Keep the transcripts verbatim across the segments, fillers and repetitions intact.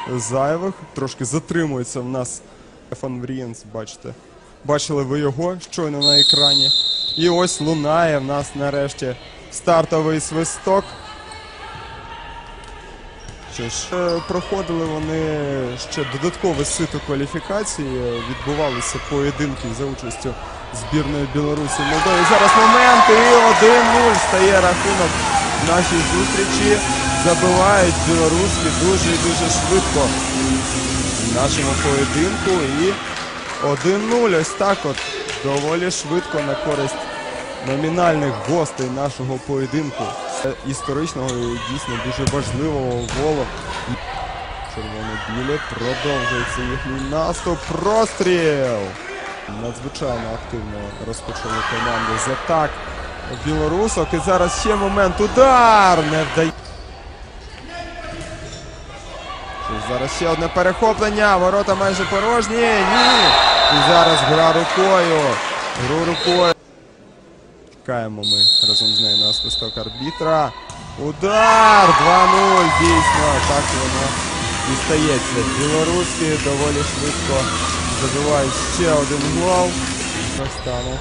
зайвих. Трошки затримується в нас Стефан Врієнс, бачите. Бачили ви його щойно на екрані. І ось лунає в нас нарешті стартовий свисток. Що ж, проходили вони ще додаткове сито кваліфікації, відбувалися поєдинки за участю збірної Білорусі Молдови. Зараз момент, і один нуль стає рахунок в нашій зустрічі. Забивають білоруські дуже і дуже швидко в нашому поєдинку. І один нуль, ось так от, доволі швидко на користь номінальних гостей нашого поєдинку. Історичного і дійсно дуже важливого голу. Червоно-білі, продовжується їхній наступ. Простріл! Надзвичайно активно розпочали команди з атак білорусок. І зараз ще момент. Удар! Не вдає. Зараз ще одне перехоплення. Ворота майже порожні. Ні! І зараз гра рукою. Гру рукою. Чекаємо ми разом з нею на свисток арбітра. Удар! два нуль. Дійсно, так воно і стається. Білоруські доволі швидко забивають ще один гол. Казахстану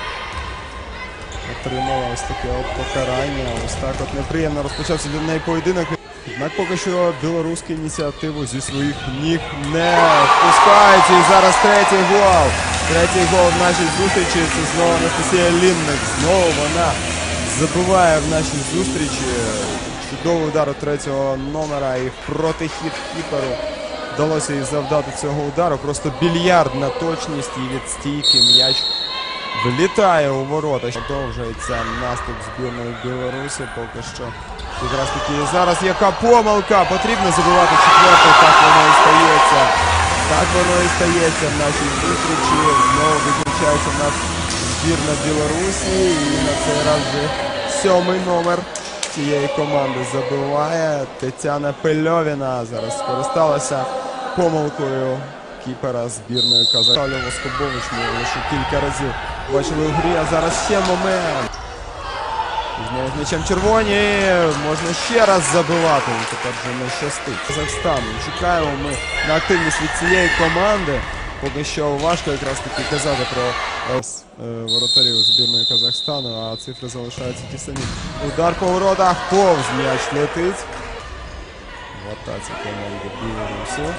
отримала ось таке от покарання. Ось так от неприємно розпочався для неї поєдинок. Однак поки що білоруські ініціативу зі своїх ніг не впускають. І зараз третій гол. Третій гол в нашій зустрічі. Це знову Анастасія Лінник. Знову вона забиває в нашій зустрічі. Чудовий удар у третього номера. І протихід кіперу вдалося їй завдати цього удару. Просто більярдна точність і від стійки м'яч влітає у ворота. Продовжується наступ збірної Білорусі. Поки що якраз таки зараз яка помилка. Потрібно забивати четвертий. Так воно і стається. Так воно і стається в нашій зустрічі. Знову виключається в нас збірна Білорусі. І на цей раз вже сьомий номер цієї команди забиває. Тетяна Пельовіна зараз скористалася помилкою кіпера збірної Казахстану. Воскобович ми лише кілька разів бачили у грі. А зараз ще момент. Знову з м'ячем червоні. Можна ще раз забивати. Тепер вже не щастить Казахстану. Чекаємо ми на активність від цієї команди. Поки що важко якраз таки казати про е, воротарів збірної Казахстану, а цифри залишаються ті самі. Удар по воротах, повз м'яч летить. В атаці команди Білорусі.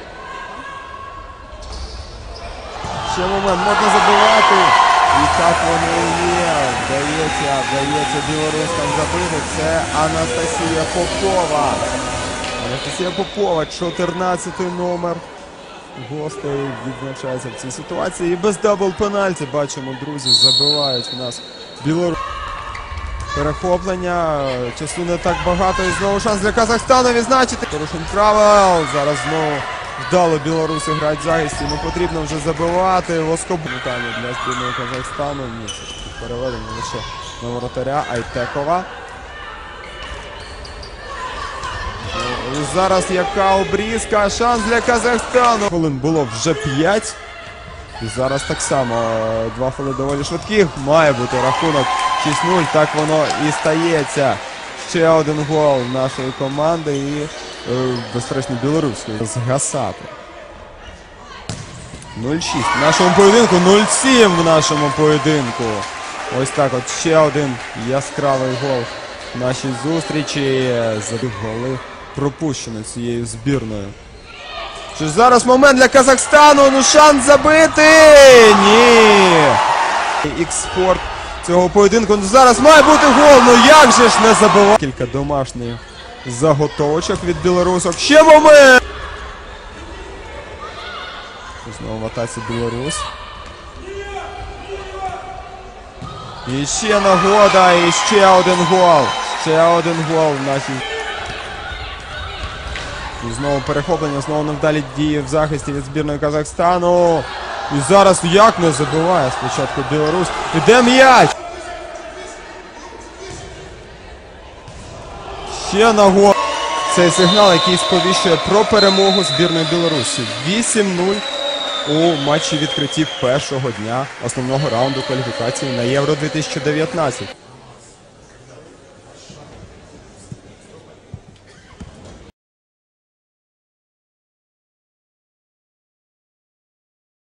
Ще момент, можна забивати. І так воно і є. Вдається, вдається білорусам забити. Це Анастасія Попова. Анастасія Попова, чотирнадцятий номер. Гостей відзначається в цій ситуації. І без дабл-пенальті, бачимо, друзі, забивають в нас білорус. Перехоплення. Часу не так багато. І знову шанс для Казахстану відзначити. Порушень правил. Зараз знову вдало білоруси грають в захисті. Ну потрібно вже забивати. Воскобович для збірної Казахстану. Ні, це ж переведення лише на воротаря Айтекова. І зараз яка обрізка. Шанс для Казахстану. Хвилин було вже п'ять. І зараз так само. Два хвилини доволі швидких. Має бути рахунок шість нуль. Так воно і стається. Ще один гол нашої команди. І, е, безперечно, білоруської. Згасати. нуль шість в нашому поєдинку. нуль сім в нашому поєдинку. Ось так от ще один яскравий гол в нашій зустрічі. Забив голи пропущено цією збірною. Що ж зараз момент для Казахстану. Ну шанс забити. Ні. Ікс-спорт цього поєдинку. Ну зараз має бути гол. Ну як же ж не забивати. Кілька домашніх заготовочок від білорусок. Ще момент. Знову в атаці білорус. І ще нагода. І ще один гол. Ще один гол в нашій. І знову перехоплення, знову невдалі дії в захисті від збірної Казахстану. І зараз як не забиває спочатку білорус. Іде м'яч. Ще нагода. Цей сигнал, який сповіщує про перемогу збірної Білорусі. вісім нуль у матчі відкритті першого дня основного раунду кваліфікації на Євро дві тисячі дев'ятнадцять.